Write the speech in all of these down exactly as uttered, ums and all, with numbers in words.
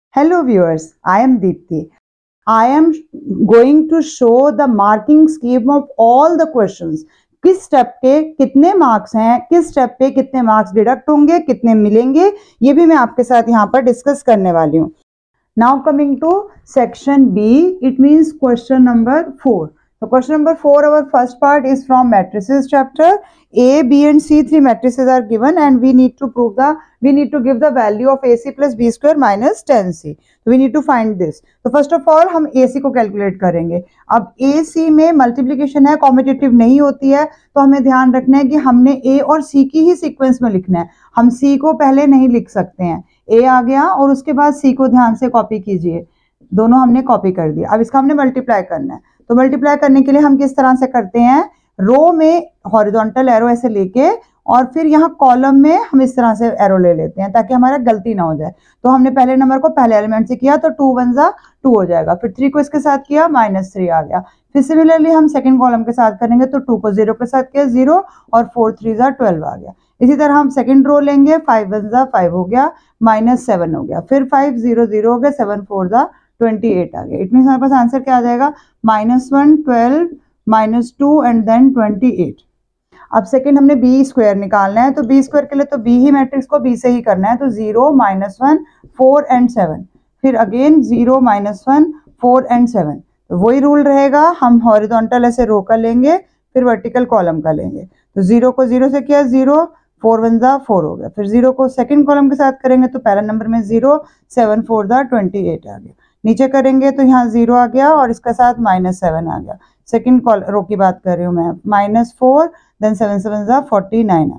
Hello viewers, I am Deepti. I am going to show the marking scheme of all the questions. किस step के कितने marks हैं, किस step पे कितने मार्क्स डिडक्ट होंगे, कितने मिलेंगे, ये भी मैं आपके साथ यहाँ पर डिस्कस करने वाली हूँ. Now coming to section B, it means question number four. So question number four, our first part is from matrices chapter. A, B and C three matrices are given and we need to prove the, we need to give the value of A C plus B square minus ten C. So we need to find this. So first of all हम A C को calculate करेंगे. अब A C में multiplication है, commutative नहीं होती है, तो हमें ध्यान रखना है कि हमने A और C की ही sequence में लिखना है. हम C को पहले नहीं लिख सकते हैं. A आ गया और उसके बाद C को ध्यान से कॉपी कीजिए. दोनों हमने कॉपी कर दिया. अब इसका हमने मल्टीप्लाई करना है. तो मल्टीप्लाई करने के लिए हम किस तरह से करते हैं, रो में हॉरिजॉन्टल एरो ऐसे लेके और फिर यहाँ कॉलम में हम इस तरह से एरो ले लेते हैं ताकि हमारा गलती ना हो जाए. तो हमने पहले नंबर को पहले एलिमेंट से किया तो टू वन जा टू हो जाएगा, फिर थ्री को इसके साथ किया माइनस थ्री आ गया. फिर सिमिलरली हम सेकंड कॉलम के साथ करेंगे तो टू को जीरो के साथ किया जीरो और फोर थ्री जा ट्वेल्व आ गया. इसी तरह हम सेकंड रो लेंगे, फाइव वन जा फाइव हो गया, माइनस सेवन हो गया, फिर फाइव जीरो जीरो हो गया, सेवन फोर जा ट्वेंटी एट आ गया. इट मीन्स हमारे पास आंसर क्या आ जाएगा, minus one twelve minus two and then twenty eight. अब सेकंड हमने बी स्क्वायर निकालना है, तो बी स्क्वायर के लिए तो बी ही मैट्रिक्स को बी से ही करना है. तो zero minus one four and seven, फिर again zero minus one four and seven. तो वही रूल रहेगा, हम हॉरिजॉन्टल ऐसे रो का लेंगे फिर वर्टिकल कॉलम का लेंगे. तो जीरो को जीरो से किया जीरो, फोर वन जा फोर हो गया, फिर जीरो को सेकंड कॉलम के साथ करेंगे तो पहला नंबर में जीरो, सेवन फोर जा ट्वेंटी एट आ गया. नीचे करेंगे तो यहाँ जीरो आ गया और इसका साथ माइनस सेवन आ गया. सेकंड कॉल रो की बात कर रही हूँ मैं, minus four then seven seven जा forty nine.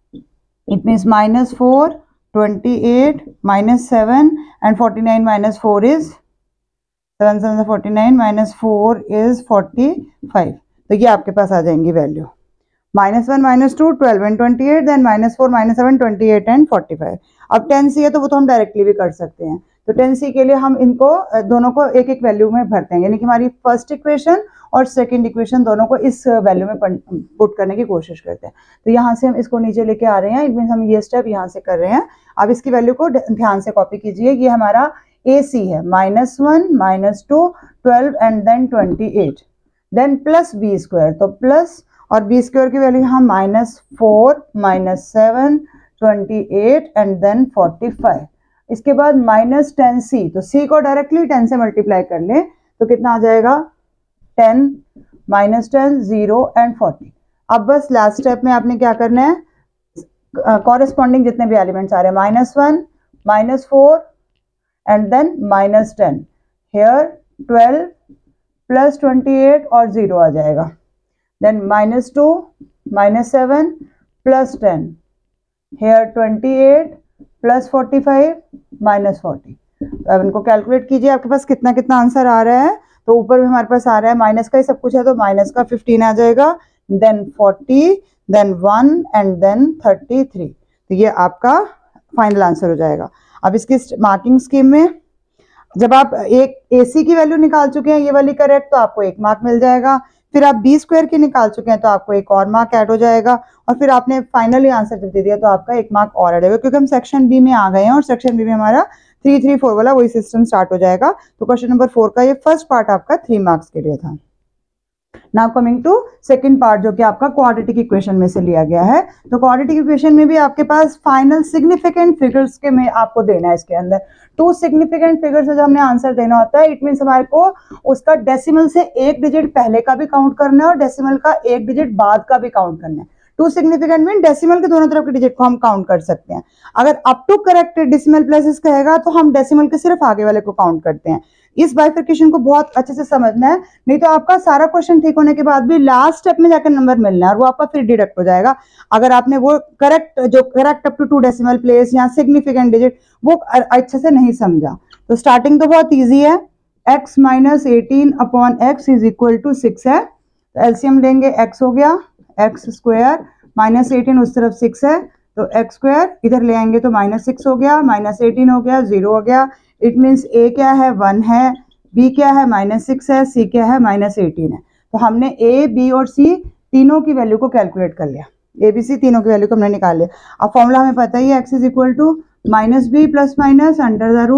It means minus four twenty eight minus seven and forty nine minus four is seven seven जा forty nine minus four is forty five. तो ये आपके पास आ जाएंगी value. Minus one minus two twelve and twenty eight, then minus four minus seven twenty eight and forty five. अब ten C है तो वो तो हम डायरेक्टली भी कर सकते हैं. तो टेन सी के लिए हम इनको दोनों को एक एक वैल्यू में भरते हैं, यानी कि हमारी फर्स्ट इक्वेशन और सेकंड इक्वेशन दोनों को इस वैल्यू में पुट करने की कोशिश करते हैं. तो यहाँ से हम इसको नीचे लेके आ रहे हैं. इट मीन्स हम ये स्टेप यहाँ से कर रहे हैं. अब इसकी वैल्यू को ध्यान से कॉपी कीजिए. ये हमारा ए सी है, minus one minus two twelve and then twenty eight, then plus B square. तो प्लस और बी स्क्वायर की वैल्यू यहाँ minus four minus seven twenty eight and then forty five. इसके बाद माइनस टेन सी, तो सी को directly ten से multiply कर ले तो कितना आ जाएगा, ten minus ten zero and forty. अब बस लास्ट स्टेप में आपने क्या करना है, कॉरेस्पॉन्डिंग जितने भी एलिमेंट्स आ रहे हैं, minus one minus four and then minus ten, here twelve plus twenty eight और जीरो आ जाएगा. Then minus two minus seven plus ten, here twenty eight plus forty five minus forty. अब इनको कैलकुलेट कीजिए आपके पास कितना कितना आंसर आ रहा है. तो ऊपर भी हमारे पास आ रहा है माइनस का ही सब कुछ है, तो माइनस का फिफ्टीन आ जाएगा, then forty, then one and then thirty three. तो ये आपका फाइनल आंसर हो जाएगा. अब इसकी मार्किंग स्कीम में जब आप एक ए सी की वैल्यू निकाल चुके हैं ये वाली करेक्ट, तो आपको एक मार्क मिल जाएगा. फिर आप बी स्क्वायर की निकाल चुके हैं तो आपको एक और मार्क ऐड हो जाएगा. और फिर आपने फाइनली आंसर जब दे दिया तो आपका एक मार्क और ऐड होगा, क्योंकि हम सेक्शन बी में आ गए हैं और सेक्शन बी में हमारा थ्री थ्री फोर वाला वही सिस्टम स्टार्ट हो जाएगा. तो क्वेश्चन नंबर फोर का ये फर्स्ट पार्ट आपका थ्री मार्क्स के लिए था. Now coming to second part जो कि आपका क्वाड्रेटिक इक्वेशन में से लिया गया है. तो क्वाड्रेटिक इक्वेशन में भी आपके पास फाइनल सिग्निफिकेंट फिगर्स के में आपको देना है. इसके अंदर टू सिग्निफिकेंट फिगर्स से जो हमने आंसर देना होता है, इट मीन्स हमारे को उसका डेसिमल से एक डिजिट पहले का भी काउंट करना है और डेसिमल का एक डिजिट बाद का भी काउंट करना है. टू सिग्निफिकेंट मीन डेसिमल के दोनों तरफ के डिजिट को हम काउंट कर सकते हैं. अगर up to correct decimal places कहेगा तो हम डेसिमल के सिर्फ आगे वाले को काउंट करते हैं. इस बाइफिकेशन को बहुत अच्छे से समझना है, नहीं तो आपका सारा क्वेश्चन ठीक होने के बाद भी लास्ट स्टेप में जाकर नंबर मिलना है और वो आपका फिर डिडक्ट हो जाएगा. अगर आपने वो करेक्ट जो correct up to two decimal place या सिग्निफिकेंट डिजिट वो अच्छे से नहीं समझा. तो स्टार्टिंग तो बहुत ईजी है. X minus eighteen upon X is equal to six है. तो एलसीएम लेंगे, एक्स हो गया एक्स स्क्वायर, माइनस एटीन उस तरफ सिक्स है तो एक्स स्क्वायर, इधर ले आएंगे तो माइनस सिक्स हो गया, माइनस एटीन हो गया, जीरो हो गया. इट मीन्स ए क्या है, वन है, बी क्या है, माइनस सिक्स है, सी क्या है, माइनस एटीन है. तो हमने ए बी और सी तीनों की वैल्यू को कैलकुलेट कर लिया. ए बी सी तीनों की वैल्यू को हमने निकाल लिया. अब फॉर्मूला हमें पता ही है, X is equal to minus B plus minus under the root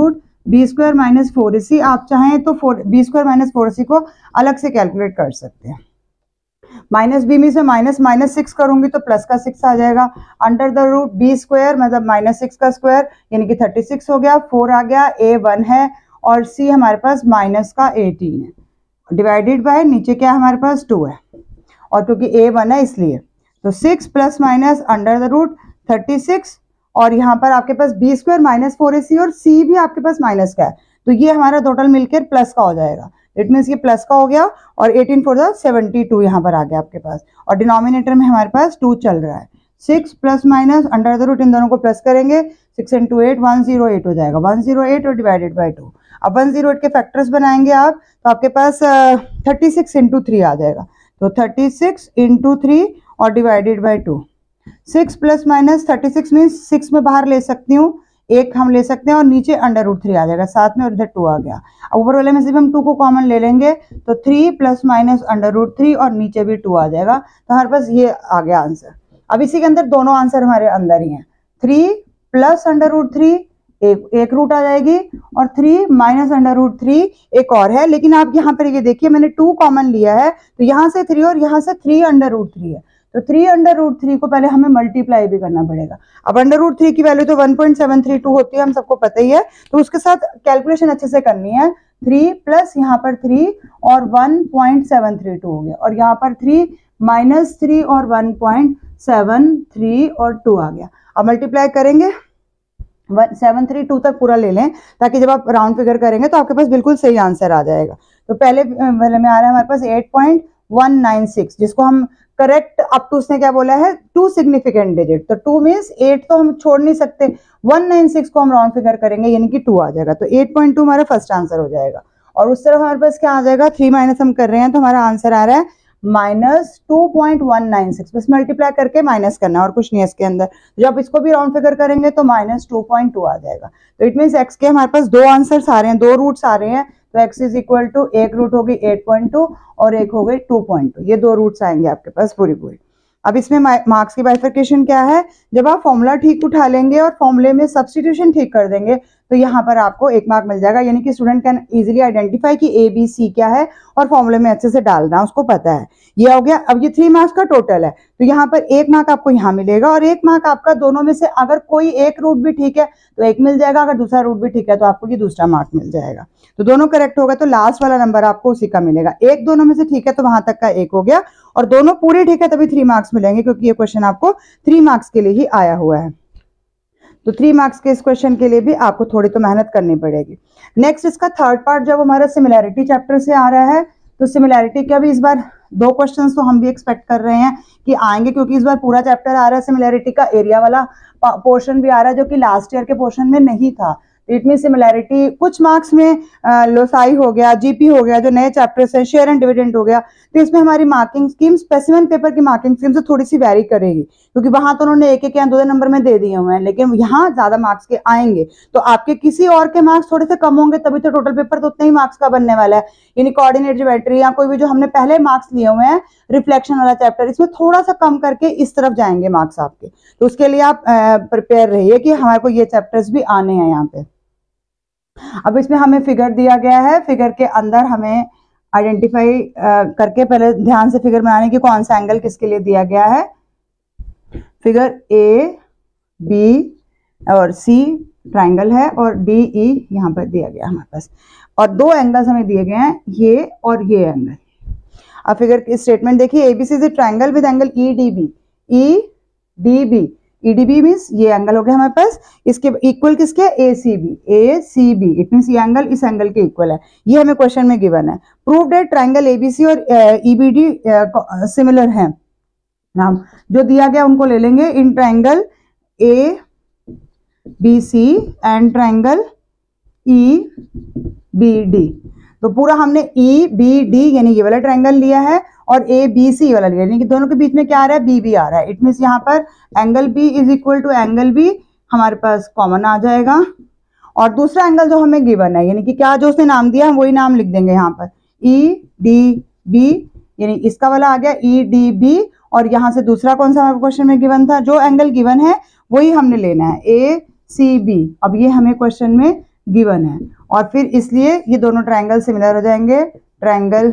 B square minus four A C, आप चाहें तो four B square minus four A C को अलग से कैलकुलेट कर सकते हैं। माइनस बी में से माइनस माइनस सिक्स करूंगी तो प्लस का सिक्स आ जाएगा, under the root B square मतलब माइनस सिक्स का स्क्वायर यानी कि थर्टी सिक्स हो गया, फोर आ गया, ए वन है और सी हमारे पास माइनस का एटीन है, डिवाइडेड बाय नीचे क्या है हमारे पास टू है, और क्योंकि ए वन है इसलिए तो six plus minus under the root thirty six, और यहाँ पर आपके पास B square minus four A C और सी भी आपके पास माइनस का है, तो ये हमारा टोटल मिलकर प्लस का हो जाएगा। इट मीन्स ये प्लस का हो गया और eighteen four the seventy two यहाँ पर आ गया आपके पास, और डिनोमिनेटर में हमारे पास टू चल रहा है। Six plus minus under the root, इन दोनों को प्लस करेंगे, six into eight one zero eight हो जाएगा, वन जीरो एट और डिवाइडेड बाई टू। अब वन जीरो एट के फैक्टर्स बनाएंगे आप तो आपके पास थर्टी सिक्स इंटू थ्री आ जाएगा, तो थर्टी सिक्स इंटू थ्री और divided by two. Six plus minus thirty six means six में बाहर ले सकती हूँ, एक हम ले सकते हैं और नीचे अंडर रूट थ्री आ जाएगा साथ में, और इधर टू आ गया। अब ऊपर वाले में से भी हम टू को कॉमन ले लेंगे तो three plus minus under root three और नीचे भी टू आ जाएगा, तो हमारे पास ये आ गया आंसर। अब इसी के अंदर दोनों आंसर हमारे अंदर ही हैं, three plus under root three एक एक रूट आ जाएगी और three minus under root three एक और है, लेकिन आप यहाँ पर ये देखिए मैंने टू कॉमन लिया है तो यहाँ से थ्री और यहाँ से थ्री अंडर रूट थ्री है, तो थ्री अंडर रूट थ्री को पहले हमें मल्टीप्लाई भी करना पड़ेगा। अब अंडर रूट थ्री की वैल्यू तो one point seven three two होती है, हम सबको पता ही है, तो उसके साथ कैलकुलेशन अच्छे से करनी है। थ्री प्लस यहाँ पर थ्री और one point seven three two हो गया, और यहाँ पर थ्री माइनस थ्री और वन पॉइंट सेवन थ्री और टू आ गया। अब मल्टीप्लाई करेंगे सेवन थ्री टू तक पूरा ले लें ताकि जब आप राउंड फिगर करेंगे तो आपके पास बिल्कुल सही आंसर आ जाएगा। तो पहले वाले में आ रहा है हमारे पास eight point one nine six, जिसको हम करेक्ट अप टू उसने क्या बोला है टू सिग्निफिकेंट डिजिट, तो टू मीन्स एट तो हम छोड़ नहीं सकते, वन नाइन सिक्स को हम राउंड फिगर करेंगे यानी कि टू आ जाएगा, तो एट पॉइंट टू हमारा फर्स्ट आंसर हो जाएगा। और उस तरफ हमारे पास क्या आ जाएगा, थ्री माइनस हम कर रहे हैं तो हमारा आंसर आ रहा है minus two point one nine six, बस मल्टीप्लाई करके माइनस करना और कुछ नहीं है इसके अंदर। जब इसको भी राउंड फिगर करेंगे तो माइनस टू पॉइंट टू आ जाएगा, तो इट मीन्स एक्स के हमारे पास दो आंसर्स आ रहे हैं, दो रूट्स आ रहे हैं, तो x इज इक्वल टू एक रूट हो गई एट पॉइंट टू और एक हो गई टू पॉइंट टू, ये दो रूट्स आएंगे आपके पास पूरी पूरी। अब इसमें मार्क्स की बाइफर्केशन क्या है, जब आप फॉर्मूला ठीक उठा लेंगे और फॉर्मूले में सब्स्टिट्यूशन ठीक कर देंगे तो यहाँ पर आपको एक मार्क मिल जाएगा, यानी कि स्टूडेंट कैन इजीली आइडेंटिफाई कि ए बी सी क्या है और फॉर्मूले में अच्छे से डालना उसको पता है। ये हो गया। अब ये थ्री मार्क्स का टोटल है, तो यहाँ पर एक मार्क आपको यहाँ मिलेगा और एक मार्क आपका दोनों में से अगर कोई एक रूट भी ठीक है तो एक मिल जाएगा, अगर दूसरा रूट भी ठीक है तो आपको ये दूसरा मार्क मिल जाएगा। तो दोनों करेक्ट होगा तो लास्ट वाला नंबर आपको उसी का मिलेगा। एक दोनों में से ठीक है तो वहां तक का एक हो गया, और दोनों पूरे ठीक है तभी थ्री मार्क्स मिलेंगे, क्योंकि ये क्वेश्चन आपको थ्री मार्क्स के लिए ही आया हुआ है। तो थ्री मार्क्स के इस क्वेश्चन के लिए भी आपको थोड़ी तो मेहनत करनी पड़ेगी। नेक्स्ट इसका थर्ड पार्ट जब हमारा सिमिलैरिटी चैप्टर से आ रहा है, तो सिमिलैरिटी का भी इस बार दो क्वेश्चंस तो हम भी एक्सपेक्ट कर रहे हैं कि आएंगे, क्योंकि इस बार पूरा चैप्टर आ रहा है, सिमिलैरिटी का एरिया वाला पोर्शन भी आ रहा है जो कि लास्ट ईयर के पोर्शन में नहीं था। इट मीन सिमिलैरिटी कुछ मार्क्स में लोसाई हो गया, जीपी हो गया, जो नए चैप्टर्स हैं, शेयर एंड डिविडेंड हो गया, तो इसमें हमारी मार्किंग स्कीम स्पेसिमेन पेपर की मार्किंग स्कीम से थोड़ी सी वैरी करेगी, क्योंकि वहां तो उन्होंने एक एक या दो दो नंबर में दे दिए हुए हैं, लेकिन यहाँ ज्यादा मार्क्स के आएंगे तो आपके किसी और के मार्क्स थोड़े से कम होंगे, तभी तो टोटल पेपर तो उतने ही मार्क्स का बनने वाला है। यानी कोऑर्डिनेट ज्योमेट्री या कोई भी जो हमने पहले मार्क्स लिए हुए हैं, रिफ्लेक्शन वाला चैप्टर, इसमें थोड़ा सा कम करके इस तरफ जाएंगे मार्क्स आपके, तो उसके लिए आप प्रिपेयर रहिए कि हमारे को ये चैप्टर्स भी आने हैं यहाँ पे। अब इसमें हमें फिगर दिया गया है, फिगर के अंदर हमें आइडेंटिफाई करके पहले ध्यान से फिगर बनाने की कौन सा एंगल किसके लिए दिया गया है। फिगर ए बी और सी ट्राइंगल है और डी ई यहाँ पर दिया गया हमारे पास, और दो एंगल्स हमें दिए गए हैं, ये और ये एंगल। अब फिगर की स्टेटमेंट देखिए, ABC is a triangle with angle E D B, E D B, E D B means ये एंगल हो गया हमारे पास, इसके इक्वल किसके, A C B, A C B, it means ये एंगल इस एंगल के इक्वल है, ये हमें क्वेश्चन में गिवन है। प्रूव दैट ट्राइंगल एबीसी और ई बी डी सिमिलर हैं। नाउ जो दिया गया उनको ले लेंगे, in triangle A B C and triangle E B D, तो पूरा हमने ई बी डी यानी ये वाला ट्राइंगल लिया है और ए बी सी वाला लिया, यानी कि दोनों के बीच में क्या आ रहा है, बी बी आ रहा है। इट मीन्स यहाँ पर angle B is equal to angle B हमारे पास कॉमन आ जाएगा, और दूसरा एंगल जो हमें गिवन है, यानी कि क्या जो उसने नाम दिया हम वही नाम लिख देंगे यहाँ पर, ई डी बी, यानी इसका वाला आ गया ई डी बी, और यहाँ से दूसरा कौन सा क्वेश्चन में गिवन था, जो एंगल गिवन है वही हमने लेना है, ए सी बी। अब ये हमें क्वेश्चन में गिवन है, और फिर इसलिए ये दोनों ट्रायंगल सिमिलर हो जाएंगे। Triangle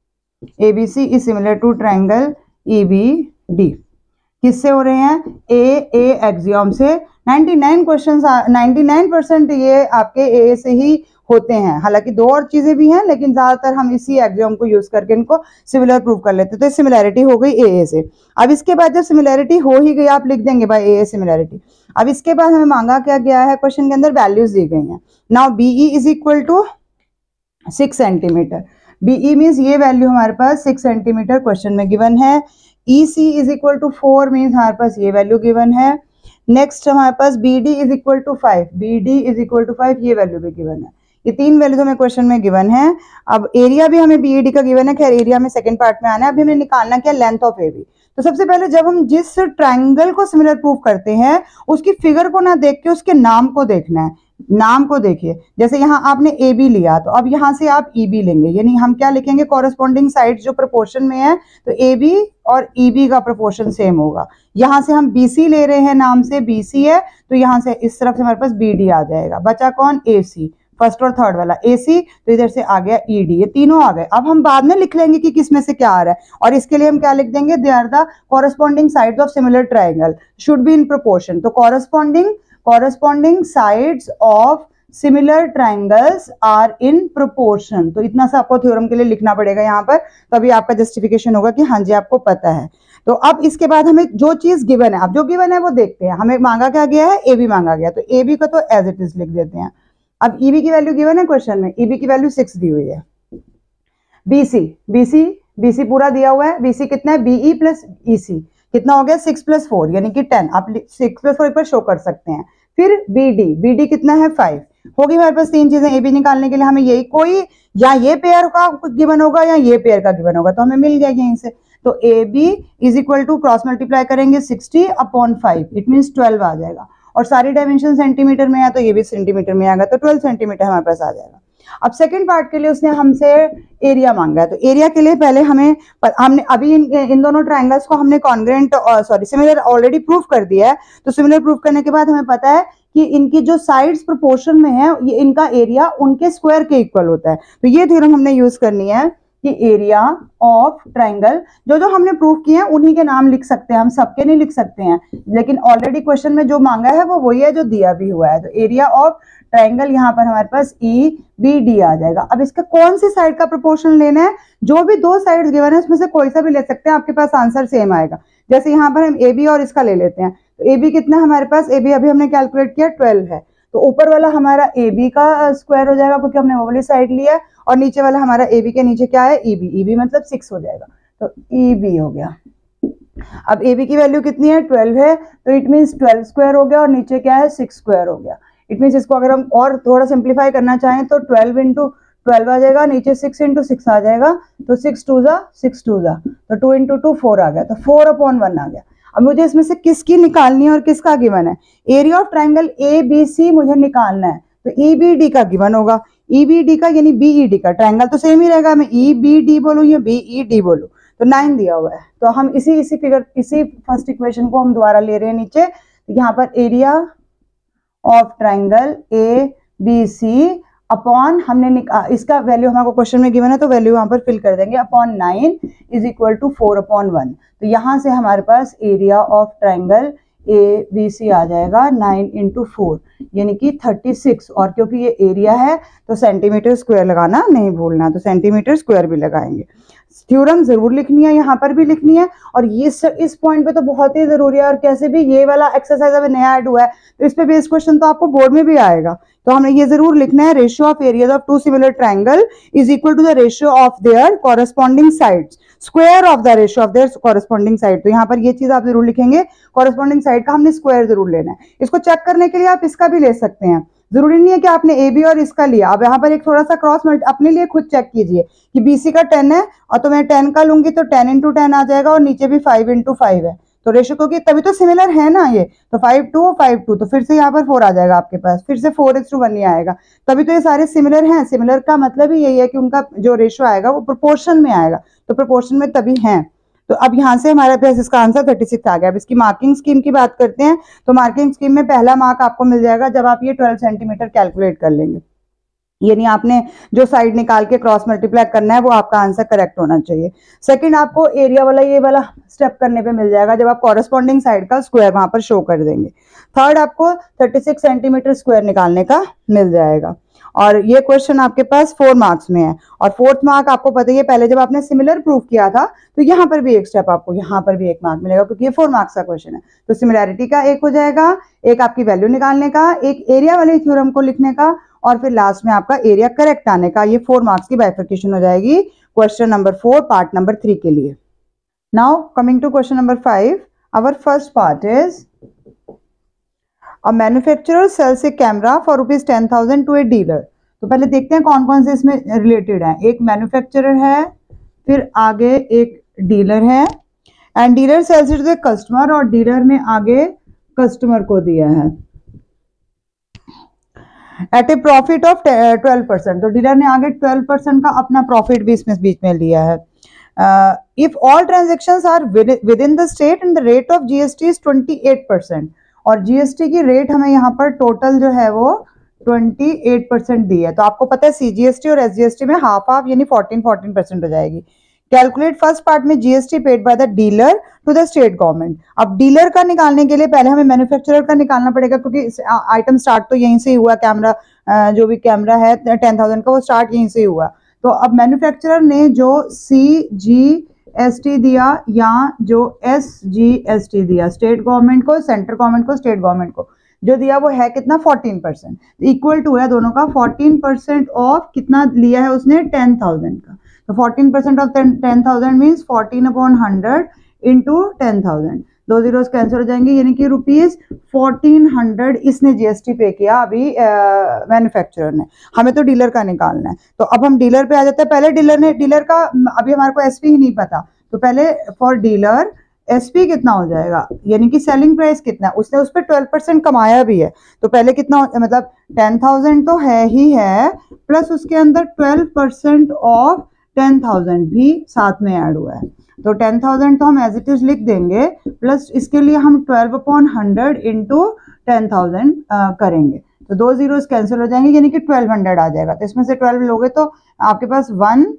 A B C is similar to triangle E B D. किससे हो रहे हैं? ए ए एक्सियोम से। निन्यानवे क्वेश्चंस निन्यानवे परसेंट ये आपके ए से ही होते हैं। हालांकि दो और चीजें भी हैं, लेकिन ज्यादातर हम इसी एक्सियोम को यूज करके इनको सिमिलर प्रूव कर लेते हैं। तो सिमिलैरिटी हो गई ए ए से। अब इसके बाद जब सिमिलैरिटी हो ही गई, आप लिख देंगे बाय ए ए सिमिलैरिटी। अब इसके बाद हमें मांगा क्या गया है? क्वेश्चन के अंदर वैल्यूज दी गई हैं। Now BE is equal to six centimetre. BE means ये वैल्यू हमारे पास सिक्स सेंटीमीटर क्वेश्चन में गिवन है। E C is equal to four means हमारे पास ये वैल्यू गिवन है। नेक्स्ट हमारे पास B D is equal to five, B D is equal to five, ये वैल्यू भी गिवन है। ये तीन वैल्यूज हमें क्वेश्चन में गिवन है। अब एरिया भी हमें बी डी का गिवन है, खैर एरिया में सेकंड पार्ट में आना है। अभी हमें निकालना क्या? Length of A B. तो सबसे पहले जब हम जिस ट्रायंगल को सिमिलर प्रूव करते हैं उसकी फिगर को ना देख के उसके नाम को देखना है। नाम को देखिए, जैसे यहाँ आपने ए बी लिया तो अब यहाँ से आप ई बी लेंगे, यानी हम क्या लिखेंगे? कॉरेस्पॉन्डिंग साइड्स जो प्रोपोर्शन में है, तो ए बी और ई बी का प्रोपोर्शन सेम होगा। यहाँ से हम बी सी ले रहे हैं, नाम से बी सी है, तो यहाँ से इस तरफ से हमारे पास बी डी आ जाएगा। बचा कौन? ए सी, फर्स्ट और थर्ड वाला ए सी, तो इधर से आ गया ई डी, ये तीनों आ गए। अब हम बाद में लिख लेंगे कि किस में से क्या आ रहा है, और इसके लिए हम क्या लिख देंगे? They are the corresponding sides of similar triangle should be in proportion. तो corresponding corresponding sides of similar triangles are in proportion. तो इतना सा आपको थ्योरम के लिए लिखना पड़ेगा यहाँ पर, तभी आपका जस्टिफिकेशन होगा कि हाँ जी आपको पता है। तो अब इसके बाद हमें जो चीज गिवन है, अब जो गिवन है वो देखते हैं। हमें मांगा क्या गया है? ए बी मांगा गया, तो ए बी का तो एज इट इज लिख देते हैं। अब ई बी की वैल्यू गिवन है क्वेश्चन में, ई बी की वैल्यू सिक्स दी हुई है। B C B C B C पूरा दिया हुआ है। बी सी कितना है? बीई प्लस ई सी कितना हो गया? सिक्स प्लस फोर यानी कि टेन। आप सिक्स प्लस फोर पर शो कर सकते हैं। फिर बी डी, बी डी कितना है? फाइव। होगी हमारे पास तीन चीजें। ए बी निकालने के लिए हमें यही कोई या ये पेयर का गिवन होगा या ये पेयर का गिवन होगा, तो हमें मिल गया यहीं से। तो A B is equal to cross multiply करेंगे sixty upon five, it means twelve आ जाएगा। और सारी डायमेंशन सेंटीमीटर में है तो ये भी सेंटीमीटर में आएगा, तो ट्वेल्व सेंटीमीटर हमारे पास आ जाएगा। अब सेकंड पार्ट के लिए उसने हमसे एरिया मांगा है। तो एरिया के लिए पहले हमें हमने अभी इन, इन दोनों ट्रायंगल्स को हमने congruent sorry similar already proof कर दिया है। तो सिमिलर प्रूफ करने के बाद हमें पता है कि इनकी जो साइड्स प्रोपोर्शन में है, ये इनका एरिया उनके स्क्वायर के इक्वल होता है। तो ये थ्योरम हमने यूज करनी है कि एरिया ऑफ ट्रायंगल, जो जो हमने प्रूफ किए हैं उन्हीं के नाम लिख सकते हैं, हम सबके नहीं लिख सकते हैं, लेकिन ऑलरेडी क्वेश्चन में जो मांगा है वो वही है जो दिया भी हुआ है। तो एरिया ऑफ ट्रायंगल यहाँ पर हमारे पास ई बी डी आ जाएगा। अब इसका कौन सी साइड का प्रोपोर्शन लेना है? जो भी दो साइड्स गिवन है उसमें से कोई सा भी ले सकते हैं, आपके पास आंसर सेम आएगा। जैसे यहाँ पर हम ए बी और इसका ले लेते हैं, तो ए बी कितना हमारे पास? ए बी अभी हमने कैलकुलेट किया ट्वेल्व है, तो ऊपर वाला हमारा ए बी का स्क्वायर हो जाएगा क्योंकि हमने वो वाली साइड लिया है, और नीचे वाला हमारा ए बी के नीचे क्या है? ई बी, ई बी मतलब सिक्स हो जाएगा, तो ई बी हो गया। अब ए बी की वैल्यू कितनी है? ट्वेल्व है, तो इट मीन्स ट्वेल्व स्क्वायर हो गया, और नीचे क्या है? सिक्स स्क्वायर हो गया। इट मीन्स इसको अगर हम और थोड़ा सिंप्लीफाई करना चाहें तो ट्वेल्व इंटू ट्वेल्व आ जाएगा, नीचे सिक्स इंटू सिक्स आ जाएगा, तो सिक्स टू जा सिक्स टू जा, तो टू इंटू टू फोर आ गया, तो फोर अपॉन वन आ गया। अब मुझे इसमें से किसकी निकालनी है और किसका गिवन है? Area of triangle A B C मुझे निकालना है, तो ई बी डी का गिवन होगा। ई बी डी का यानी बी ई डी का, ट्रायंगल तो सेम ही रहेगा, मैं ई बी डी बोलूँ या बी ई डी बोलूँ, तो नाइन दिया हुआ है। तो हम इसी इसी फिगर इसी फर्स्ट इक्वेशन को हम दोबारा ले रहे हैं नीचे। तो यहाँ पर area of triangle A B C upon हमने इसका वैल्यू हमारे क्वेश्चन में गिवन है, तो वैल्यू यहाँ पर फिल कर देंगे upon nine is equal to four upon one. तो यहाँ से हमारे पास area of triangle A B C आ जाएगा नाइन इंटू फोर यानी कि थर्टी सिक्स, और क्योंकि ये एरिया है तो सेंटीमीटर स्क्वायर लगाना नहीं भूलना, तो सेंटीमीटर स्क्वायर भी लगाएंगे। थ्योरम जरूर लिखनी है, यहाँ पर भी लिखनी है, और ये इस पॉइंट पे तो बहुत ही जरूरी है। और कैसे भी ये वाला एक्सरसाइज अभी नया ऐड हुआ है तो इस पे बेस्ड क्वेश्चन तो आपको बोर्ड में भी आएगा, तो हमने ये जरूर लिखना है, ratio of areas of two similar triangle is equal to the ratio of their corresponding sides, square of the ratio of their corresponding side. तो यहाँ पर ये चीज आप जरूर लिखेंगे, कॉरेस्पॉन्डिंग साइड का हमने स्क्वायर जरूर लेना है। इसको चेक करने के लिए आप इसका भी ले सकते हैं, जरूरी नहीं है कि आपने ए बी और इसका लिया। अब यहाँ पर एक थोड़ा सा क्रॉस मल्टी अपने लिए खुद चेक कीजिए कि बीसी का टेन है और तो मैं टेन का लूंगी तो टेन इंटू टेन आ जाएगा, और नीचे भी फाइव इंटू फाइव है, तो रेशियो क्योंकि तभी तो सिमिलर है ना ये, तो फाइव टू फाइव टू, तो फिर से यहाँ पर फोर आ जाएगा आपके पास, फिर से फोर इज टू वन ही आएगा, तभी तो ये सारे सिमिलर हैं। सिमिलर का मतलब ही यही है कि उनका जो रेशियो आएगा वो प्रोपोर्शन में आएगा, तो प्रोपोर्शन में तभी हैं। तो अब यहाँ से हमारे पास इसका आंसर थर्टी सिक्स आ गया। अब इसकी मार्किंग स्कीम की बात करते हैं, तो मार्किंग स्कीम में पहला मार्क आपको मिल जाएगा जब आप ये ट्वेल्व सेंटीमीटर कैलकुलेट कर लेंगे। यानी आपने जो साइड निकाल के क्रॉस मल्टीप्लाई करना है वो आपका आंसर करेक्ट होना चाहिए। सेकंड, आपको एरिया वाला ये वाला स्टेप करने पे मिल जाएगा जब आप कॉरेस्पॉन्डिंग साइड का स्क्वायर वहां पर शो कर देंगे। थर्ड, आपको छत्तीस सेंटीमीटर स्क्वायर निकालने का मिल जाएगा और ये क्वेश्चन आपके पास फोर मार्क्स में है। और फोर्थ मार्क आपको पता ही है, पहले जब आपने सिमिलर प्रूफ किया था तो यहाँ पर भी एक स्टेप आपको यहाँ पर भी एक मार्क मिलेगा क्योंकि ये फोर मार्क्स का क्वेश्चन है। तो सिमिलैरिटी का एक हो जाएगा, एक आपकी वैल्यू निकालने का, एक एरिया वाले थ्योरम को लिखने का और फिर लास्ट में आपका एरिया करेक्ट आने का। ये फोर मार्क्स की बाइफर्केशन हो जाएगी question number four part number three के लिए। Now coming to question number five, our first part is a manufacturer sells a camera for rupees ten thousand to a dealer. तो पहले देखते हैं कौन कौन से इसमें रिलेटेड है। एक मैन्युफैक्चरर है, फिर आगे एक डीलर है and dealer sells it to the customer और डीलर ने आगे कस्टमर को दिया है at a profit of twelve percent. तो डीलर ने आगे ट्वेल्व परसेंट का अपना प्रॉफिट भी इसमें बीच में लिया है। If all transactions are within the state and the rate of GST is twenty eight percent और जीएसटी की रेट हमें यहाँ पर टोटल जो है वो अट्ठाईस परसेंट दी है। तो आपको पता है सीजीएसटी और एसजीएसटी में हाफ हाफ यानी फोर्टीन फोर्टीन परसेंट हो जाएगी। कैलकुलेट फर्स्ट पार्ट में GST paid by the dealer to the state government. अब डीलर का निकालने के लिए पहले हमें मैन्युफैक्चरर का निकालना पड़ेगा क्योंकि आइटम स्टार्ट तो यहीं से हुआ, कैमरा जो भी कैमरा है टेन थाउजेंड का वो स्टार्ट यहीं से हुआ। तो अब मैन्युफैक्चरर ने जो सी जी एस टी दिया या जो एस जी एस टी दिया, स्टेट गवर्नमेंट को, सेंट्रल गवर्नमेंट को, स्टेट गवर्नमेंट को जो दिया वो है कितना फोर्टीन परसेंट, इक्वल टू है दोनों का फोर्टीन परसेंट ऑफ कितना लिया है उसने टेन थाउजेंड का। तो fourteen percent of ten thousand means fourteen upon hundred into ten thousand, दो जीरोस कैंसिल हो जाएंगे यानी कि रुपीज फोर्टीन हंड्रेड इसने जीएसटी पे किया अभी मैन्युफैक्चरर ने। हमें तो डीलर का निकालना है तो अब हम डीलर पे आ जाते हैं। पहले डीलर ने डीलर का अभी हमारे को एसपी ही नहीं पता तो पहले फॉर डीलर एसपी कितना हो जाएगा यानी कि सेलिंग प्राइस कितना है, उसने उस पर ट्वेल्व परसेंट कमाया भी है तो पहले कितना मतलब टेन थाउजेंड तो है ही है प्लस उसके अंदर twelve percent of ten thousand भी साथ में ऐड हुआ है। तो टेन थाउजेंड तो हम एज इट इज लिख देंगे प्लस इसके लिए हम twelve upon hundred into ten thousand करेंगे तो दो जीरोस कैंसिल हो जाएंगे यानी कि ट्वेल्व हंड्रेड आ जाएगा। तो इसमें से ट्वेल्व लोगे तो आपके पास one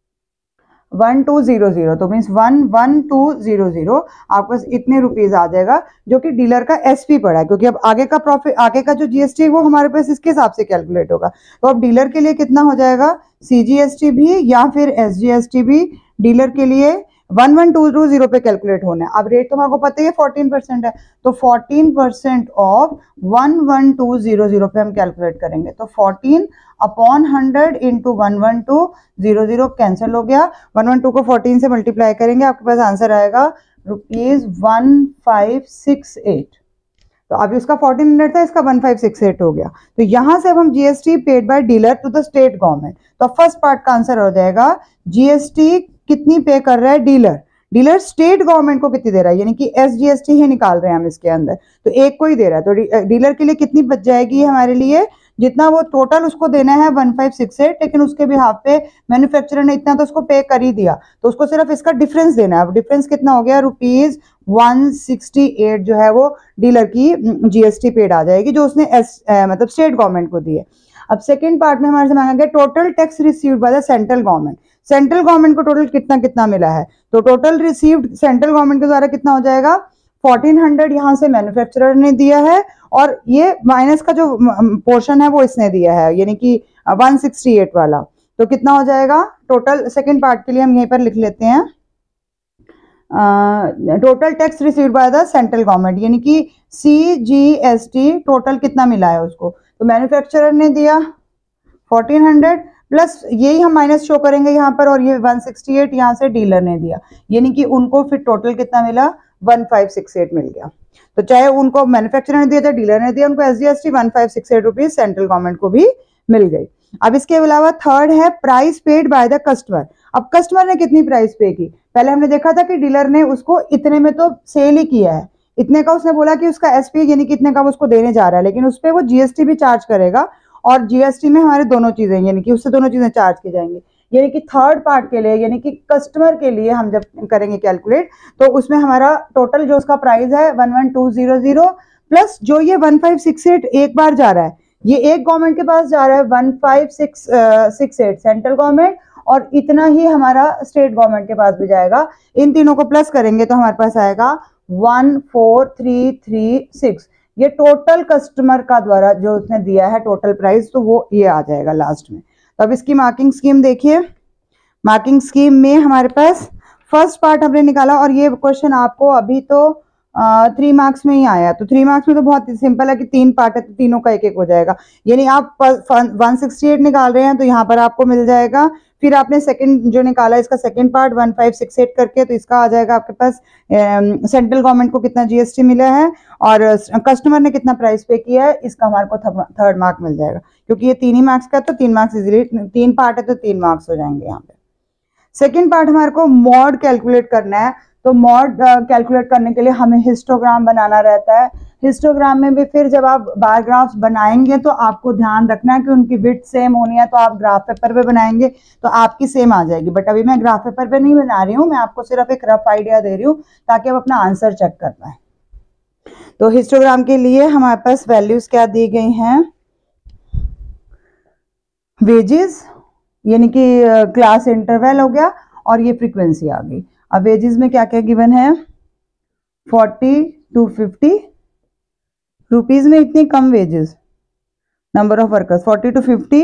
one two zero zero तो means one one two zero zero आपके पास इतने रुपीज आ जाएगा जो कि डीलर का एसपी पड़ा है क्योंकि अब आगे का प्रॉफिट आगे का जो जीएसटी है वो हमारे पास इसके हिसाब से कैलकुलेट होगा। तो अब डीलर के लिए कितना हो जाएगा सीजीएसटी भी या फिर एसजीएसटी भी डीलर के लिए one one two two zero पे कैलकुलेट होना है। अब रेट तो आपको पता ही है फोर्टीन परसेंट है तो fourteen percent of one one two zero zero पे हम कैलकुलेट करेंगे तो fourteen upon hundred into one one two zero zero cancel हो गया। वन वन टू को फोर्टीन से मल्टीप्लाई करेंगे आपके पास आंसर आएगा rupees one five six eight. तो अभी उसका फोर्टीन हंड्रेड था इसका वन फाइव सिक्स एट हो गया। तो यहां से अब हम GST paid by dealer to the state government तो फर्स्ट पार्ट का आंसर हो जाएगा जीएसटी कितनी पे कर रहा है डीलर, डीलर स्टेट गवर्नमेंट को कितनी दे रहा है यानी कि एसजीएसटी ही निकाल रहे हैं हम इसके अंदर तो एक को ही दे रहा है। तो डीलर के लिए कितनी बच जाएगी हमारे लिए जितना वो टोटल उसको देना है वन फाइव सिक्स एट लेकिन उसके भी हाफ पे मैन्युफैक्चरर ने इतना तो उसको पे कर ही दिया तो उसको सिर्फ इसका डिफरेंस देना है। अब डिफरेंस कितना हो गया रुपीज वन सिक्सटी एट जो है वो डीलर की जीएसटी पेड आ जाएगी जो उसने एस ए, मतलब स्टेट गवर्नमेंट को दी है। अब सेकंड पार्ट में हमारे से मांगा गया total tax received by the central government. Central government को टोटल कितना कितना मिला है तो टोटल रिसीव्ड सेंट्रल गवर्नमेंट के द्वारा कितना हो जाएगा फोर्टीन हंड्रेड यहाँ से मैन्युफैक्चरर ने दिया है और ये माइनस का जो पोर्शन है वो इसने दिया है यानी कि वन सिक्सटी एट वाला तो कितना हो जाएगा टोटल। सेकंड पार्ट के लिए हम यहीं पर लिख लेते हैं total tax received by the central government यानी कि C G S T total कितना मिला है उसको तो मैन्युफैक्चरर ने दिया फोर्टीन हंड्रेड प्लस यही हम माइनस शो करेंगे यहाँ पर और ये वन सिक्सटी एट यहाँ से डीलर ने दिया यानी कि उनको फिर टोटल कितना मिला वन फाइव सिक्स एट मिल गया। तो चाहे उनको मैन्युफैक्चरर ने दिया चाहे डीलर ने दिया उनको SGST one five six eight rupees central government को भी मिल गई। अब इसके अलावा थर्ड है price paid by the customer. अब कस्टमर ने कितनी प्राइस पे की, पहले हमने देखा था कि डीलर ने उसको इतने में तो सेल ही किया है, इतने का उसने बोला कि उसका एसपी यानी कि इतने का वो उसको देने जा रहा है, लेकिन उस पर वो जीएसटी भी चार्ज करेगा और जीएसटी में हमारे दोनों चीजें यानी कि उससे दोनों चीजें चार्ज की जाएंगी। यानी कि थर्ड पार्ट के लिए यानी कि कस्टमर के लिए हम जब करेंगे कैलकुलेट तो उसमें हमारा टोटल जो उसका प्राइस है one one two zero zero plus जो ये वन फाइव सिक्स एट एक बार जा रहा है ये एक गवर्नमेंट के पास जा रहा है one five six six eight central government, और इतना ही हमारा स्टेट गवर्नमेंट के पास भी जाएगा। इन तीनों को प्लस करेंगे तो हमारे पास आएगा one four three three six. ये टोटल कस्टमर का द्वारा जो उसने दिया है टोटल प्राइस, तो वो ये आ जाएगा लास्ट में। तो अब इसकी मार्किंग स्कीम देखिए। मार्किंग स्कीम में हमारे पास फर्स्ट पार्ट हमने निकाला, और ये क्वेश्चन आपको अभी तो थ्री मार्क्स में ही आया। तो थ्री मार्क्स में तो बहुत सिंपल है कि तीन पार्ट है तो तीनों का एक एक हो जाएगा। यानी आप वन सिक्सटी एट निकाल रहे हैं तो यहाँ पर आपको मिल जाएगा। फिर आपने सेकंड जो निकाला इसका second part one five six eight करके, तो इसका आ जाएगा आपके पास सेंट्रल गवर्नमेंट को कितना जीएसटी मिला है और कस्टमर ने कितना प्राइस पे किया है, इसका हमारे को थर्ड मार्क मिल जाएगा। क्योंकि ये तीन ही मार्क्स का, तो तीन मार्क्स इजीली, तीन पार्ट है तो तीन मार्क्स हो जाएंगे यहाँ पे। सेकेंड पार्ट हमारे को मॉड कैलकुलेट करना है। तो मॉड कैलकुलेट करने के लिए हमें हिस्टोग्राम बनाना रहता है। हिस्टोग्राम में भी फिर जब आप बार ग्राफ्स बनाएंगे तो आपको ध्यान रखना है कि उनकी विड्थ सेम होनी है। तो आप ग्राफ पेपर पे बनाएंगे तो आपकी सेम आ जाएगी, बट अभी मैं ग्राफ पेपर पे नहीं बना रही हूँ, मैं आपको सिर्फ एक रफ आइडिया दे रही हूँ ताकि आप अपना आंसर चेक कर पाए। तो हिस्टोग्राम के लिए हमारे पास वैल्यूज क्या दी गई हैं, वेजेस यानी कि क्लास इंटरवल हो गया, और ये फ्रीक्वेंसी आ गई। अब वेजेस में क्या क्या गिवन है, फोर्टी टू फिफ्टी रुपीज में इतनी कम wages, number of workers forty to fifty,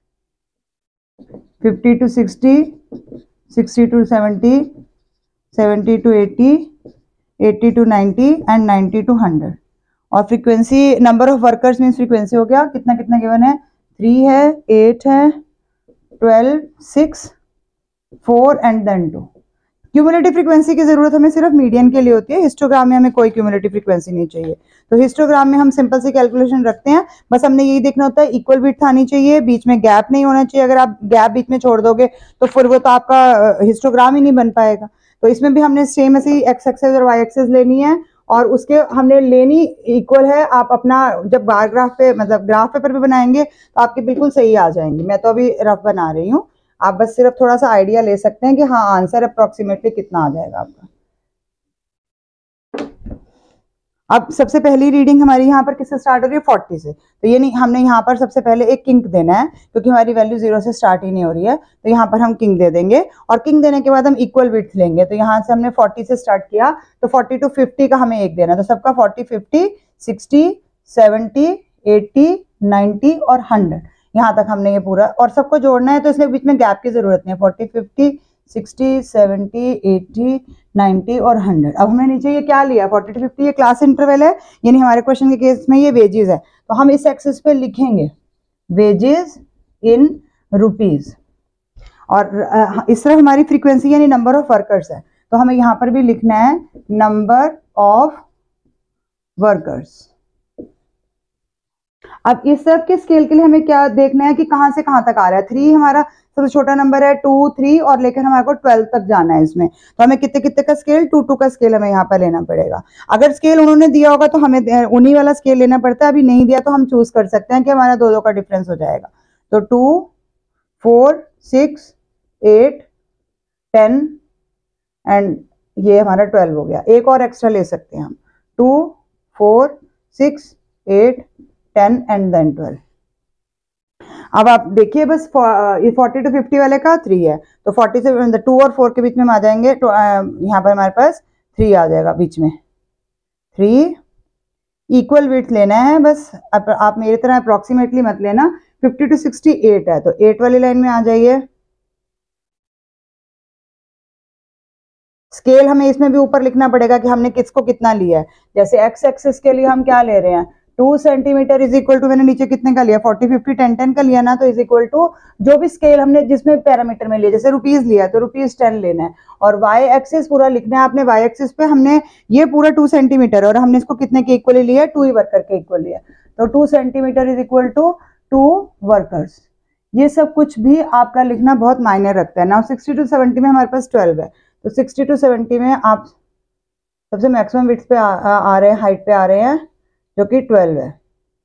fifty to sixty, sixty to seventy, seventy to eighty, eighty to ninety and ninety to hundred. और frequency number of workers means frequency हो गया कितना कितना given है, three है, eight है, twelve, six, four and then two. Cumulative frequency की जरूरत हमें सिर्फ मीडियन के लिए होती है, हिस्टोग्राम में हमें कोई क्यूमुलेटिव फ्रीक्वेंसी नहीं चाहिए। तो हिस्टोग्राम में हम सिंपल सी कैलकुलेशन रखते हैं, बस हमने यही देखना होता है इक्वल विड्थ आनी चाहिए, बीच में गैप नहीं होना चाहिए। अगर आप गैप बीच में छोड़ दोगे तो फिर वो तो आपका हिस्टोग्राम ही नहीं बन पाएगा। तो इसमें भी हमने सेम ऐसी एक्स एक्सेस और वाई एक्सेस लेनी है, और उसके हमने लेनी इक्वल है। आप अपना जब बार ग्राफ पे मतलब ग्राफ पेपर पे बनाएंगे तो आपके बिल्कुल सही आ जाएंगे। मैं तो अभी रफ बना रही हूँ, आप बस सिर्फ थोड़ा सा आइडिया ले सकते हैं कि हाँ आंसर अप्रोक्सीमेटली कितना आ जाएगा आपका। अब सबसे पहली रीडिंग हमारी यहाँ पर किससे स्टार्ट हो रही है, फोर्टी से। तो ये नहीं, हमने यहाँ पर सबसे पहले एक किंक देना है क्योंकि हमारी वैल्यू जीरो से स्टार्ट ही नहीं हो रही है। तो यहाँ पर हम किंक दे देंगे, और किंक देने के बाद हम इक्वल विड्थ लेंगे। तो यहाँ से हमने फोर्टी से स्टार्ट किया, तो फोर्टी टू फिफ्टी का हमें एक देना है। तो सबका forty, fifty, sixty, seventy, eighty, ninety और हंड्रेड, यहाँ तक हमने ये पूरा, और सबको जोड़ना है तो इसलिए बीच में गैप की जरूरत नहीं है। Forty, fifty, sixty, seventy, eighty, ninety और हंड्रेड। अब हमने नीचे ये क्या लिया, फोर्टी टू फिफ्टी, ये क्लास इंटरवल है, यानी हमारे क्वेश्चन के केस में ये वेजेस है। तो हम इस एक्सिस पे लिखेंगे वेजेस इन रुपीज, और इस तरह हमारी फ्रीक्वेंसी यानी नंबर ऑफ वर्कर्स है। तो हमें यहाँ पर भी लिखना है नंबर ऑफ वर्कर्स। अब इस सब के स्केल के लिए हमें क्या देखना है कि कहां से कहां तक आ रहा है। थ्री हमारा सबसे छोटा नंबर है, टू, थ्री और लेकर हमारे को ट्वेल्व तक जाना है इसमें। तो हमें कितने कितने का स्केल, टू टू का स्केल हमें यहाँ पर लेना पड़ेगा। अगर स्केल उन्होंने दिया होगा तो हमें उन्हीं वाला स्केल लेना पड़ता है, अभी नहीं दिया तो हम चूज कर सकते हैं कि हमारा दो दो का डिफरेंस हो जाएगा। तो two, four, six, eight, ten and ये हमारा ट्वेल्व हो गया। एक और एक्स्ट्रा ले सकते हैं हम, two, four, six, eight, ten and then twelve. अब आप देखिए बस ये फोर्टी टू फिफ्टी वाले का थ्री है, तो फोर्टी से टू और फोर के बीच में आ जाएंगे। तो यहाँ पर हमारे पास थ्री आ जाएगा बीच में, थ्री। इक्वल विड्थ लेना है बस, आप, आप मेरी तरह अप्रोक्सीमेटली मत लेना। फिफ्टी टू सिक्सटी एट है, तो एट वाली लाइन में आ जाइए। स्केल हमें इसमें भी ऊपर लिखना पड़ेगा कि हमने किसको कितना लिया है। जैसे एक्स एक्सिस के लिए हम क्या ले रहे हैं, two centimetre is equal to, मैंने नीचे कितने का लिया, फोर्टी, फिफ्टी, टेन, टेन का लिया ना, तो इज इक्वल टू जो भी स्केल हमने जिसमें पैरामीटर में लिया, जैसे रुपीज लिया तो रुपीज टेन लेना है। और वाई एक्सिस पूरा लिखना है आपने। वाई एक्सिस पे हमने ये पूरा टू सेंटीमीटर और हमने इसको कितने के इक्वली लिया, टू ही वर्कर के इक्वल लिया। तो two centimetre is equal to two workers. ये सब कुछ भी आपका लिखना बहुत मायने रखता है। नाउ सिक्सटी टू सेवेंटी में हमारे पास ट्वेल्व है, तो सिक्सटी टू सेवेंटी में आप सबसे मैक्सिमम विड्थ पे आ, आ, आ रहे हैं, हाइट पे आ रहे हैं जो कि ट्वेल्व है।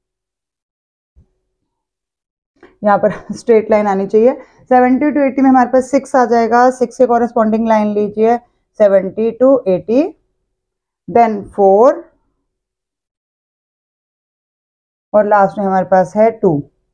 यहाँ पर स्ट्रेट लाइन आनी चाहिए। सेवेंटी टू एटी में हमारे पास सिक्स आ जाएगा, सिक्स से कॉरेस्पॉन्डिंग लाइन लीजिए, seventy to eighty, then four, और लास्ट में हमारे पास है टू।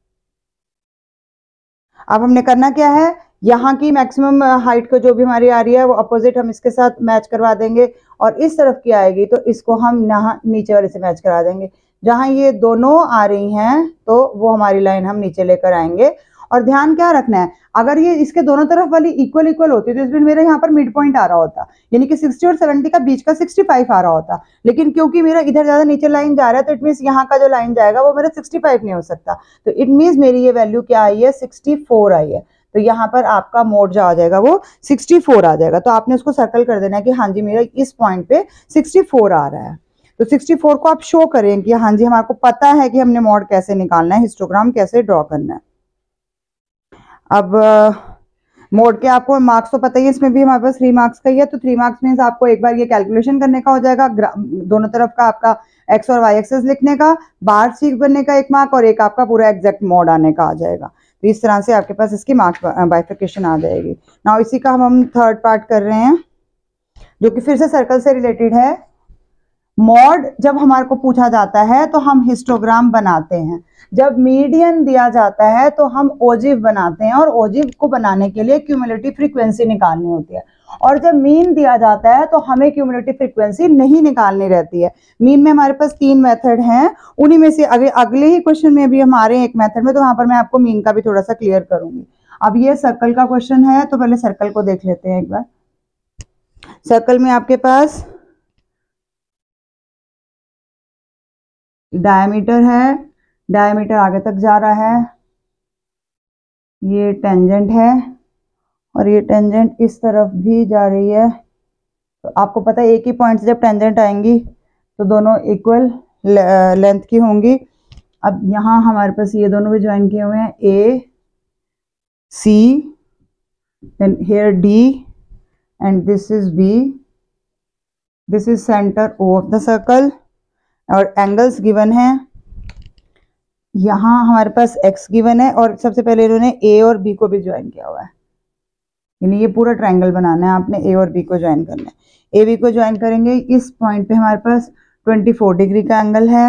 अब हमने करना क्या है, यहाँ की मैक्सिमम हाइट को जो भी हमारी आ रही है वो अपोजिट हम इसके साथ मैच करवा देंगे, और इस तरफ की आएगी तो इसको हम यहाँ नीचे वाले से मैच करा देंगे। जहाँ ये दोनों आ रही हैं तो वो हमारी लाइन हम नीचे लेकर आएंगे। और ध्यान क्या रखना है, अगर ये इसके दोनों तरफ वाली इक्वल इक्वल होती तो इसमें मेरे यहाँ पर मिड पॉइंट आ रहा होता, यानी कि साठ और सत्तर का बीच का पैंसठ आ रहा होता। लेकिन क्योंकि मेरा इधर ज्यादा नीचे लाइन जा रहा है तो इट मीन्स यहाँ का जो लाइन जाएगा वो मेरा पैंसठ नहीं हो सकता, तो इट मीन्स मेरी ये वैल्यू क्या आई है, चौंसठ आई है। तो यहाँ पर आपका मोड जो आ जाएगा वो चौंसठ आ जाएगा। तो आपने उसको सर्कल कर देना है कि हाँ जी मेरा इस पॉइंट पे चौंसठ आ रहा है। तो चौंसठ को आप शो करें कि हाँ जी हमारे को पता है कि हमने मोड कैसे निकालना है, हिस्टोग्राम कैसे ड्रॉ करना है। अब मोड के आपको मार्क्स तो पता ही है, इसमें भी हमारे पास थ्री मार्क्स का ही है। तो थ्री मार्क्स मीन्स आपको एक बार ये कैलकुलेशन करने का हो जाएगा, दोनों तरफ का आपका एक्स और वाई एक्सेस लिखने का, बार सीख बनने का एक मार्क, और एक आपका पूरा एग्जैक्ट मोड आने का आ जाएगा। तो इस तरह से आपके पास इसकी मार्क्स बाइफिकेशन आ जाएगी। नाउ इसी का हम हम थर्ड पार्ट कर रहे हैं जो कि फिर से सर्कल से रिलेटेड है। मॉड जब हमारे को पूछा जाता है तो हम हिस्टोग्राम बनाते हैं, जब मीडियन दिया जाता है तो हम ओजिव बनाते हैं, और ओजिव को बनाने के लिए क्यूमुलेटिव फ्रीक्वेंसी निकालनी होती है। और जब मीन दिया जाता है तो हमें क्यूमुलेटिव फ्रीक्वेंसी नहीं निकालनी रहती है। मीन में हमारे पास तीन मेथड हैं, उन्हीं में से अगले अगले ही क्वेश्चन में भी हमारे एक मेथड में, तो वहां पर मैं आपको मीन का भी थोड़ा सा क्लियर करूंगी। अब ये सर्कल का क्वेश्चन है तो पहले सर्कल को देख लेते हैं एक बार। सर्कल में आपके पास डायमीटर है, डायमीटर आगे तक जा रहा है, ये टेंजेंट है और ये टेंजेंट इस तरफ भी जा रही है। तो आपको पता है एक ही पॉइंट से जब टेंजेंट आएंगी तो दोनों इक्वल लेंथ की होंगी। अब यहाँ हमारे पास ये दोनों भी ज्वाइन किए हुए हैं, A C then here D and this is B, this is centre O of the circle, और एंगल्स गिवन है। यहाँ हमारे पास x गिवन है, और सबसे पहले इन्होंने a और b को भी ज्वाइन किया हुआ है, यानी ये पूरा ट्रायंगल बनाना है आपने, a और b को ज्वाइन करना है। a b को ज्वाइन करेंगे, इस पॉइंट पे हमारे पास चौबीस डिग्री का एंगल है।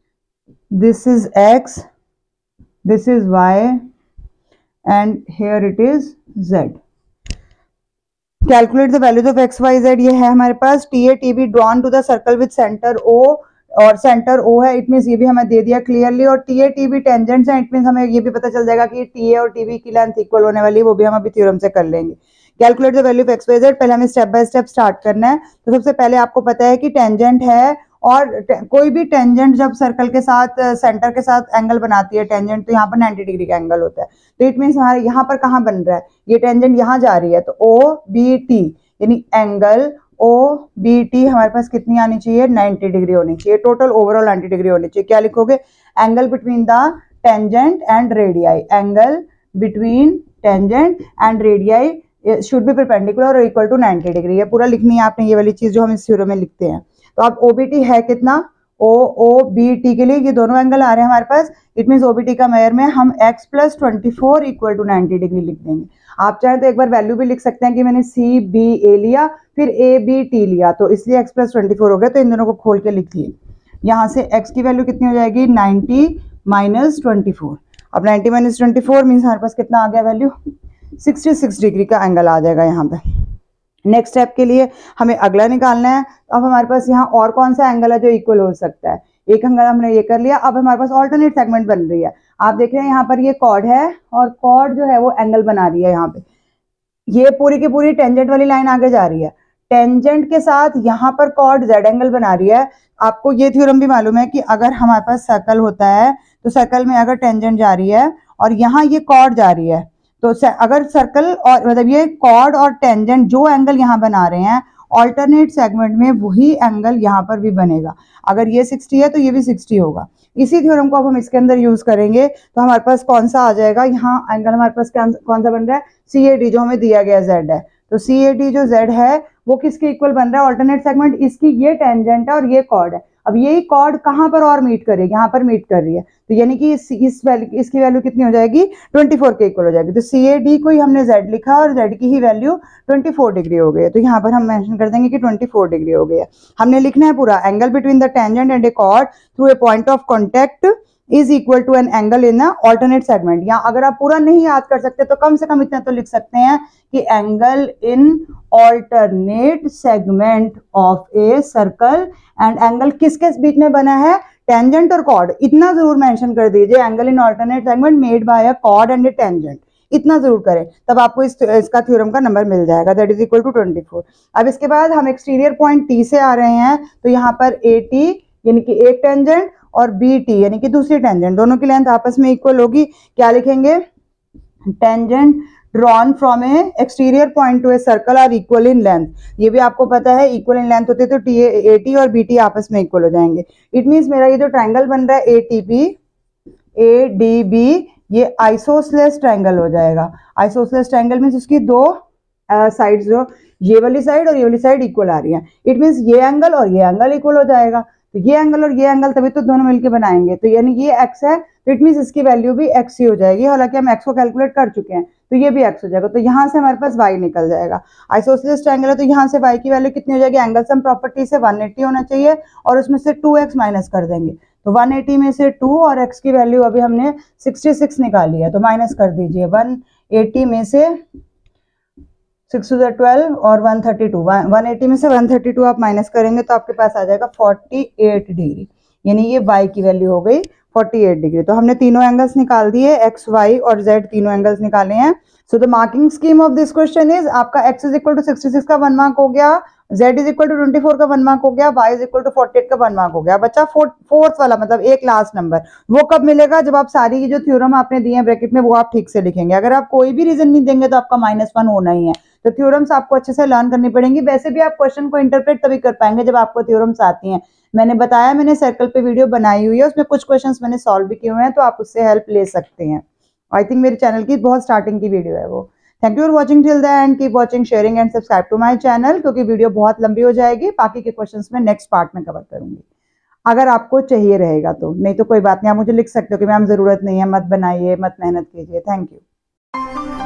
This is x, this is y and here it is z। Calculate the values of x y z, ये है हमारे पास। T A T B drawn to the circle with centre o, और centre O है, it means ये भी हमें दे दिया क्लियरली। और T A T B tangents हैं, इट मीन्स हमें ये भी पता चल जाएगा कि टी ए और टी बी की लेंथ इक्वल होने वाली है, वो भी हम अभी थ्योरम से कर लेंगे। Calculate the value of x y z, पहले हमें स्टेप बाय स्टेप स्टार्ट करना है। तो सबसे पहले आपको पता है कि टेंजेंट है, और कोई भी टेंजेंट जब सर्कल के साथ सेंटर के साथ एंगल बनाती है टेंजेंट, तो यहाँ पर नाइन्टी डिग्री का एंगल होता है। तो इट मीन्स हमारे यहाँ पर कहाँ बन रहा है, ये टेंजेंट यहाँ जा रही है, तो ओ बी टी यानी एंगल ओ बी टी हमारे पास कितनी आनी चाहिए, नाइन्टी डिग्री होनी चाहिए, टोटल ओवरऑल नाइन्टी डिग्री होनी चाहिए। क्या लिखोगे, angle between the tangent and radii, angle between tangent and radii should be perpendicular और इक्वल टू नाइन्टी डिग्री। ये पूरा लिखनी है आपने, ये वाली चीज जो हम इस थ्योरम में लिखते हैं। तो अब ओबीटी है कितना, ओ ओ बी टी के लिए ये दोनों एंगल आ रहे हैं हमारे पास, इट मीन्स ओबीटी का मेयर में हम x plus twenty four equal to ninety degree लिख देंगे। आप चाहें तो एक बार वैल्यू भी लिख सकते हैं कि मैंने सी बी ए लिया फिर ए बी टी लिया, तो इसलिए x प्लस ट्वेंटी फोर हो गया। तो इन दोनों को खोल के लिखिए, यहाँ से x की वैल्यू कितनी हो जाएगी, नाइन्टी माइनस ट्वेंटी फोर। अब ninety minus twenty four means हमारे पास कितना आ गया वैल्यू, सिक्सटी सिक्स डिग्री का एंगल आ जाएगा यहाँ पे। नेक्स्ट स्टेप के लिए हमें अगला निकालना है। अब हमारे पास यहाँ और कौन सा एंगल है जो इक्वल हो सकता है, एक एंगल हमने ये कर लिया। अब हमारे पास ऑल्टरनेट सेगमेंट बन रही है, आप देख रहे हैं यहाँ पर ये कॉर्ड है और कॉर्ड जो है वो एंगल बना रही है। यहाँ पे ये पूरी की पूरी टेंजेंट वाली लाइन आगे जा रही है, टेंजेंट के साथ यहाँ पर कॉर्ड जेड एंगल बना रही है। आपको ये थ्योरम भी मालूम है कि अगर हमारे पास सर्कल होता है तो सर्कल में अगर टेंजेंट जा रही है और यहाँ ये कॉर्ड जा रही है, तो अगर सर्कल और मतलब ये कॉर्ड और टेंजेंट जो एंगल यहाँ बना रहे हैं ऑल्टरनेट सेगमेंट में वही एंगल यहाँ पर भी बनेगा। अगर ये सिक्सटी है तो ये भी सिक्सटी होगा। इसी थ्योरम को अब हम इसके अंदर यूज करेंगे तो हमारे पास कौन सा आ जाएगा, यहाँ एंगल हमारे पास कौन सा बन रहा है, सी ए डी जो हमें दिया गया जेड है। तो सी ए डी जो जेड है वो किसके इक्वल बन रहा है, ऑल्टरनेट सेगमेंट, इसकी ये टेंजेंट है और ये कॉर्ड है। अब यही कॉर्ड कहाँ पर और मीट करेगी, यहाँ पर मीट कर रही है, तो यानी कि इस, इस वैल्यू इसकी वैल्यू कितनी हो जाएगी, ट्वेंटी फोर के इक्वल हो जाएगी। तो सी ए डी को ही हमने जेड लिखा और जेड की ही वैल्यू ट्वेंटी फोर डिग्री हो गई है। तो यहाँ पर हम मेंशन कर देंगे कि ट्वेंटी फोर डिग्री हो गई है। हमने लिखना है पूरा angle between the tangent and a chord through a point of contact is equal to an angle in alternate segment. या अगर आप पूरा नहीं याद कर सकते तो कम से कम इतना तो लिख सकते हैं कि angle in alternate segment of a circle, and angle किस किस बीच में बना है, टेंजेंट और कॉर्ड। इतना जरूर मेंशन कर दीजिए, angle in alternate segment made by a chord and a tangent, इतना जरूर करें, तब आपको इस इसका थ्योरम का नंबर मिल जाएगा, that is equal to twenty four. अब इसके बाद हम एक्सटीरियर पॉइंट टी से आ रहे हैं, तो यहाँ पर ए टी यानी कि एक टेंजेंट और बी टी यानी कि दूसरी टेंजेंट, दोनों की लेंथ आपस में इक्वल होगी। क्या लिखेंगे, tangent drawn from a exterior point to a circle are equal in length. ये भी आपको पता है इक्वल इन लेंथ होते तो टी ए टी और बी टी आपस में इक्वल हो जाएंगे। इट मीन्स मेरा ये जो ट्राइंगल बन रहा है A T B A D B, ये आइसोसेलेस ट्रायंगल हो जाएगा। आइसोसेलेस ट्रायंगल मींस उसकी दो साइड्स, जो ये वाली साइड और ये वाली साइड इक्वल आ रही है। इट मींस ये एंगल और ये एंगल इक्वल हो जाएगा, तो ये एंगल और ये एंगल तभी तो दोनों मिलके बनाएंगे। तो यानी ये x है, तो इट मींस इसकी वैल्यू भी x ही हो जाएगी। हालांकि हम x को कैलकुलेट कर चुके हैं, तो ये भी x हो जाएगा। तो यहाँ से हमारे पास y निकल जाएगा। आइसोसेलेस ट्रायंगल है तो यहाँ से y की वैल्यू कितनी हो जाएगी, एंगल सम प्रॉपर्टी से वन एटी होना चाहिए और उसमें से टू एक्स माइनस कर देंगे। तो वन एटी में से टू और x की वैल्यू अभी हमने सिक्सटी सिक्स निकाली है, तो माइनस कर दीजिए। वन एटी में से सिक्स टू ट्वेल्व और one thirty two, one eighty में से वन थर्टी टू आप माइनस करेंगे तो आपके पास आ जाएगा फोर्टी एट डिग्री, यानी ये y की वैल्यू हो गई फोर्टी एट डिग्री। तो हमने तीनों एंगल्स निकाल दिए, x, y और z तीनों एंगल्स निकाले हैं। So the marking scheme of this question is, आपका x is equal to sixty six का वन मार्क हो गया, z is equal to twenty four का वन मार्क हो गया, y is equal to forty eight का वन मार्क हो गया। बच्चा फोर्थ वाला मतलब एक लास्ट नंबर, वो कब मिलेगा, जब आप सारी की जो थ्योरम आपने दिए हैं ब्रैकेट में वो आप ठीक से लिखेंगे। अगर आप कोई भी रीजन नहीं देंगे तो आपका माइनस वन होना ही है। तो थ्योरम्स आपको अच्छे से लर्न करनी पड़ेंगी। वैसे भी आप क्वेश्चन को इंटरप्रेट तभी कर पाएंगे जब आपको थ्योरम्स आती हैं। मैंने बताया, मैंने सर्कल पे वीडियो बनाई हुई है, उसमें कुछ क्वेश्चंस मैंने सॉल्व भी किए हुए हैं, तो आप उससे हेल्प ले सकते हैं। आई थिंक मेरे चैनल की बहुत स्टार्टिंग की वीडियो है वो। Thank you for watching till the end, keep watching, sharing and subscribe to my channel, क्योंकि वीडियो बहुत लंबी हो जाएगी। बाकी के क्वेश्चंस में नेक्स्ट पार्ट में कवर करूंगी, अगर आपको चाहिए रहेगा तो। नहीं तो कोई बात नहीं, आप मुझे लिख सकते हो कि मैम जरूरत नहीं है, मत बनाइए, मत मेहनत कीजिए। Thank you.